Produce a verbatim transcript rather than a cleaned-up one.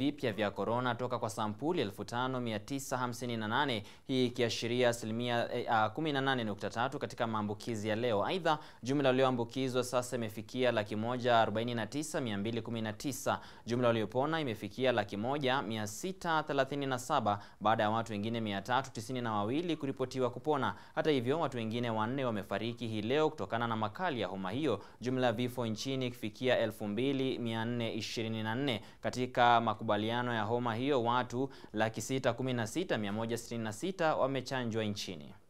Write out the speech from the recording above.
vipya vya corona toka kwa sampuli elfu tano mia tisa hamsini na nane, hii ikiashiria asilimia kumi na nane nukta tatu katika maambukizi ya leo. Aidha, jumla walioambukizwa sasa imefikia laki moja arobaini na tisa mia mbili kumi na tisa. Jumla waliopona imefikia laki moja mia sita thelathini na saba baada ya watu wengine mia tatu tisini na wawili kuripotiwa kupona. Hata hivyo, watu wengine wanne wamefariki hii leo kutokana na makali ya homa hiyo. Jumla ya vifo nchini ikifikia elfu mbili mia nne ishirini na nne. Katika makubaliano ya homa hiyo, watu laki sita kumi na sita mia moja sitini na sita wamechanjwa nchini.